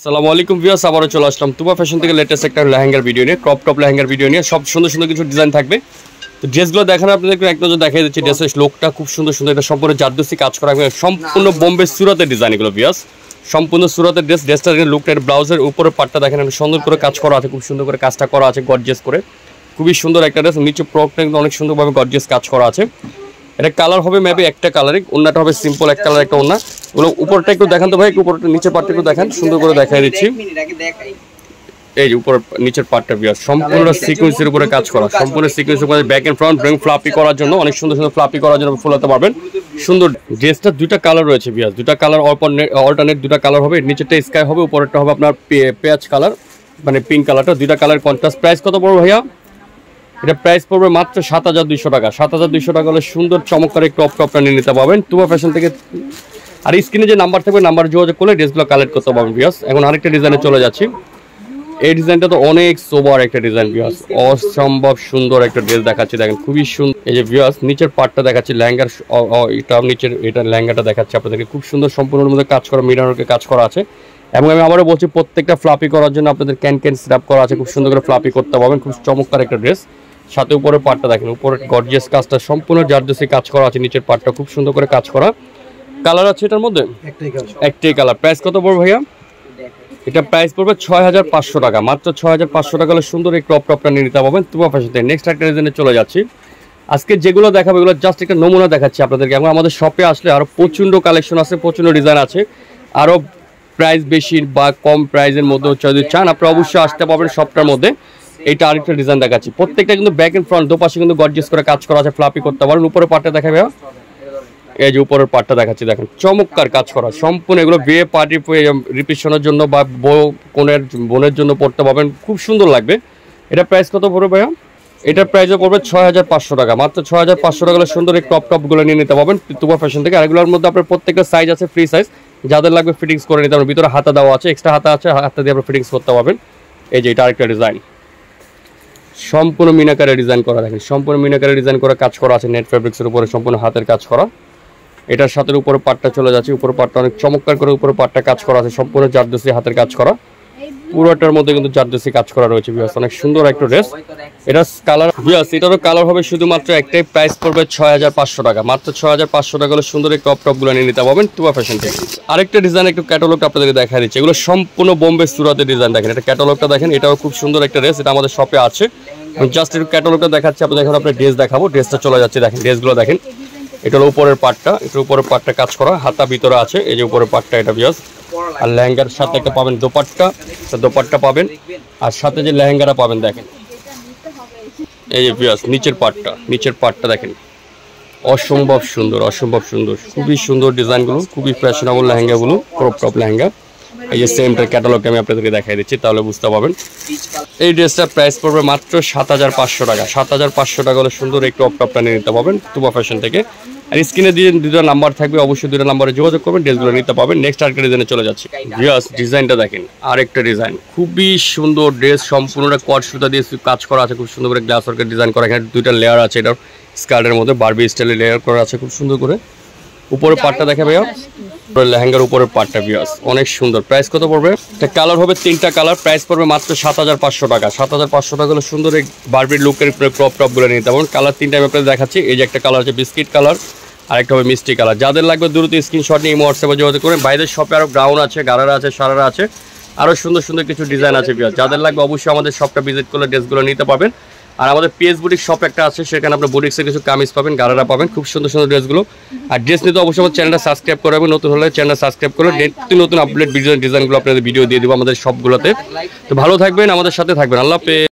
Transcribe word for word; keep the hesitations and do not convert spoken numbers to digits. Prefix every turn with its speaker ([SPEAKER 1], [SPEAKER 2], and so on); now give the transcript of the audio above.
[SPEAKER 1] আসসালামু আলাইকুম ভিউয়ার্স, আবারও চলে আসলাম তুবা ফ্যাশন থেকে লেটেস্ট একটা লেহেঙ্গার ভিডিও নিয়ে, ক্রপ টপ লেহেঙ্গার ভিডিও নিয়ে। সব সুন্দর সুন্দর কিছু ডিজাইন থাকবে। তো ড্রেসগুলো দেখেন আপনাদেরকে এক নজর দেখাই দিচ্ছি। ড্রেসের লোকটা খুব সুন্দর সুন্দর, এটা সম্পূর্ণ জারদোসি কাজ করা, সম্পূর্ণ বোম্বে সুরাতের ডিজাইন এগুলো ভিউয়ার্স, সম্পূর্ণ সুরাতের ড্রেস। ড্রেসটার লুকটা ব্লাউজের উপরের পাটটা দেখেন সুন্দর করে কাজ করা আছে, খুব সুন্দর করে কাজটা করা আছে গর্জিয়াস করে, খুবই সুন্দর একটা ড্রেস। নিচে প্রোডাক্টটা কিন্তু অনেক সুন্দরভাবে গর্জিয়াস কাজ করা আছে। এটা কালার হবে মেবি একটা কালারই, ওন্নাটা হবে সিম্পল এক কালার একটা ওন্না। ওগুলো উপরটা একটু দেখান তো ভাই, উপরটা নিচের পার্টটা একটু দেখেন, সুন্দর করে দেখাই দিচ্ছি। এই যে উপর নিচের পার্টটা ভিউয়ার্স সম্পূর্ণ সিকোয়েন্সের উপরে কাজ করা, সম্পূর্ণ সিকোয়েন্সের উপরে ব্যাক এন্ড ফ্রন্ট ব্রিং ফ্লাপি করার জন্য, অনেক সুন্দর সুন্দর ফ্লাপি করার জন্য ফুলাতে পারবেন। সুন্দর ড্রেসটা দুইটা কালার রয়েছে ভিউয়ার্স, দুইটা কালার অল্টারনেট দুইটা কালার হবে। নিচেরটা স্কাই হবে, উপরেরটা হবে আপনার পেঁয়াজ কালার, মানে পিঙ্ক কালারটা, দুইটা কালার কন্ট্রাস্ট। প্রাইস কত পড়বে ভাইয়া? এটা প্রাইস পড়বে মাত্র সাত হাজার দুইশো টাকা। সাত হাজার দুইশো টাকা হলে সুন্দর চমৎকার এই ক্রপ টপটা নিয়ে নিতে পারবেন তুবা ফ্যাশন থেকে। আর স্ক্রিনে যে নাম্বার থাকবে, নাম্বার যোগাযোগ করলে ড্রেসগুলো কালেক্ট করতে পারবেন ভিউয়ার্স। এখন আরেকটা ডিজাইনে চলে যাচ্ছি। এই ডিজাইনটা তো অনেক সোবার একটা ডিজাইন ভিউয়ার্স, অসম্ভব সুন্দর একটা ড্রেস দেখাচ্ছি, দেখেন খুবই সুন্দর। এই যে ভিউয়ার্স নিচের পার্টটা দেখাচ্ছি, লেহেঙ্গার এটা নিচের এটা লেহেঙ্গাটা দেখাচ্ছি আপনাদেরকে, খুব সুন্দর সম্পূর্ণ মধ্যে কাজ করা, মিররকে কাজ করা আছে। এবং আমি আবারও বলছি, প্রত্যেকটা ফ্লাপি করার জন্য আপনাদের ক্যান ক্যান স্ট্র্যাপ করা আছে, খুব সুন্দর করে ফ্লাপি করতে পারবেন। খুব চমৎকার একটা ড্রেস। সাথে উপরের পার্টটা দেখেন, উপরের গর্জিয়াস কাজটা সম্পূর্ণ জারদোসি কাজ করা আছে, নিচের পার্টটা খুব সুন্দর করে কাজ করা। কালার আছে এটার মধ্যে একটাই কালার। প্রাইস কত পড়বে ভাইয়া? এটা প্রাইস পড়বে ছয় হাজার পাঁচশো টাকা, মাত্র ছয় হাজার পাঁচশো টাকা হলে সুন্দর এই ক্রপ টপটা নিয়ে নিতে পারবেন তুবা ফ্যাশন থেকে। নেক্সট একটা ডিজাইনে চলে যাচ্ছি। আজকে যেগুলো দেখাবো এগুলো জাস্ট একটা নমুনা দেখাচ্ছি আপনাদেরকে, এবং আমাদের শপে আসলে আরও প্রচণ্ড কালেকশন আছে, প্রচণ্ড ডিজাইন আছে। আরও প্রাইস বেশি বা কম প্রাইসের মধ্যে যদি চান আপনারা অবশ্যই আসতে পারবেন শপটার মধ্যে। এইটা আরেকটা ডিজাইন দেখাচ্ছি, প্রত্যেকটা কিন্তু ব্যাক এন্ড ফ্রন্ট দুপাশে কিন্তু গর্জিয়াস করে কাজ করা আছে, ফ্লাপি করতে পারেন। উপরের পার্টটা দেখাবে, এই যে উপরের পার্টটা দেখাচ্ছি, দেখেন চমৎকার কাজ করা সম্পূর্ণ। এগুলো বিয়ে পার্টি রিপিশনের জন্য বা বউ কোনের বোনের জন্য পড়তে পারবেন, খুব সুন্দর লাগবে। এটা প্রাইস কত পড়বে ভাইয়া? এটার প্রাইসও পড়বে ছয় হাজার পাঁচশো টাকা, মাত্র ছয় হাজার পাঁচশো টাকা হলে সুন্দর এই টপ টপগুলো নিয়ে নিতে পারবেন তুবা ফ্যাশন থেকে। আর এগুলোর মধ্যে আপনার প্রত্যেকটা সাইজ আছে, ফ্রি সাইজ, যাদের লাগবে ফিটিংস করে নিতে পারবেন। ভিতরে হাতা দেওয়া আছে, এক্সট্রা হাতা আছে, হাতা দিয়ে আপনার ফিটিংস করতে পারবেন। এই যে এটা আরেকটা ডিজাইন, সম্পূর্ণ মিনাকারে ডিজাইন করা, দেখেন সম্পূর্ণ মিনাকারে ডিজাইন করা কাজ করা আছে, নেট ফেব্রিক্সের উপরে সম্পূর্ণ হাতের কাজ করা। এটার সাথে উপরে পাটটা চলে যাচ্ছে, উপরে পাটটা অনেক চমৎকার করে উপরে পাটটা কাজ করা আছে, সম্পূর্ণ জারদোসি হাতের কাজ করা, পুরোটার মধ্যে কিন্তু জারদোসি কাজ করা রয়েছে ভিউয়ার্স, অনেক সুন্দর একটা ড্রেস। এটা কালার ভিউয়ার্স, এটারও কালার হবে শুধুমাত্র একটাই, প্রাইস পড়বে ছয় হাজার পাঁচশো টাকা, মাত্র ছয় হাজার পাঁচশো টাকা হলে সুন্দর এই টপ টপগুলো নিয়ে নিতে পারবেন তুবা ফ্যাশন থেকে। আরেকটা ডিজাইন একটু ক্যাটালগটা আপনাদেরকে দেখা দিচ্ছে, এগুলো সম্পূর্ণ বোম্বে সুরাতের ডিজাইন। দেখেন এটা ক্যাটালগটা দেখেন, এটাও খুব সুন্দর একটা ড্রেস, এটা আমাদের শপে আছে। জাস্ট একটু ক্যাটালগটা দেখাচ্ছি আপনাদের, এখন আপনার ড্রেস দেখাবো। ড্রেসটা চলে যাচ্ছে, দেখেন ড্রেসগুলো দেখেন। এটা হলো উপরের পার্টটা, এটা উপরের পার্টটা কাজ করা, হাতা ভিতরে আছে, এই যে উপরের পার্টটা এটা ভিউয়ার্স। আর লেহেঙ্গার সাথে একটা পাবেন দোপাট্টা, দোপাট্টা পাবেন, আর সাথে যে লেহেঙ্গাটা পাবেন দেখেন, এই যে ভিউয়ার্স নিচের পার্টটা, নিচের পার্টটা দেখেন অসম্ভব সুন্দর, অসম্ভব সুন্দর, খুবই সুন্দর ডিজাইনগুলো, খুবই ফ্যাশনেবল লেহেঙ্গাগুলো, ক্রপ টপ লেহেঙ্গা। এই যে সেমটার ক্যাটালগটা আমি আপনাদেরকে দেখাই দিচ্ছি, তাহলে বুঝতে পারবেন। এই ড্রেসটার প্রাইস পড়বে মাত্র সাত হাজার পাঁচশো টাকা, সাত হাজার পাঁচশো টাকা হলে সুন্দর এই ক্রপ টপটা নিয়ে নিতে পারবেন তুবা ফ্যাশন থেকে। আর স্ক্রিনে দিয়ে দুটো নাম্বার থাকবে, অবশ্যই দুটো নাম্বারে যোগাযোগ করবেন, ড্রেসগুলো নিতে পারবেন। নেক্সট আরেকটা ডিজাইনে চলে যাচ্ছি ভিউয়ার্স, ডিজাইনটা দেখেন, আরেকটা ডিজাইন খুবই সুন্দর ড্রেস, সম্পূর্ণটা কট সুতা দিয়ে কাজ করা আছে, খুব সুন্দর করে গ্লাস ওয়ার্কের ডিজাইন করা। এখানে দুইটা লেয়ার আছে, এটার স্কার্টের মধ্যে বারবি স্টাইলে লেয়ার করা আছে, খুব সুন্দর করে। উপরের পার্টটা দেখে ভাইয়া, লেহেঙ্গার উপরের পার্টটা ভিউয়ার্স অনেক সুন্দর। প্রাইস কত পড়বে? এটা কালার হবে তিনটা কালার, প্রাইস পড়বে মাত্র সাত হাজার পাঁচশো টাকা। সাত হাজার পাঁচশো টাকা হলে সুন্দর এই বারবির লুকের ক্রপ টপগুলো নিতে পারবেন। কালার তিনটা আমি আপনাদের দেখাচ্ছি, এই যে একটা কালার আছে বিস্কিট কালার, আরেকটা হবে মিষ্টি কালার। যাদের লাগবে দ্রুত স্ক্রিনশট নিয়ে হোয়াটসঅ্যাপে যোগাযোগ করেন। বাইরের শপে আরও গ্রাউন্ড আছে, গারারা আছে, সারারা আছে, আরও সুন্দর সুন্দর কিছু ডিজাইন আছে ভিউয়ার্স। যাদের লাগবে অবশ্যই আমাদের শপটা ভিজিট করলে ড্রেসগুলো নিতে পারবেন। আর আমাদের পিএস বুটিক শপ একটা আছে, সেখানে আপনার বুটিক্সের কিছু কামিজ পাবেন, গারারা পাবেন, খুব সুন্দর সুন্দর ড্রেসগুলো। আর ড্রেস নিতে অবশ্যই আমার চ্যানেলটা সাবস্ক্রাইব করবেন, নতুন হলে চ্যানেলটা সাবস্ক্রাইব করে নতুন নতুন আপডেট ভিডিও ডিজাইনগুলো আপনাদের ভিডিও দিয়ে দেবো আমাদের শপগুলোতে। তো ভালো থাকবেন, আমাদের সাথে থাকবেন, আল্লাহ হাফেজ।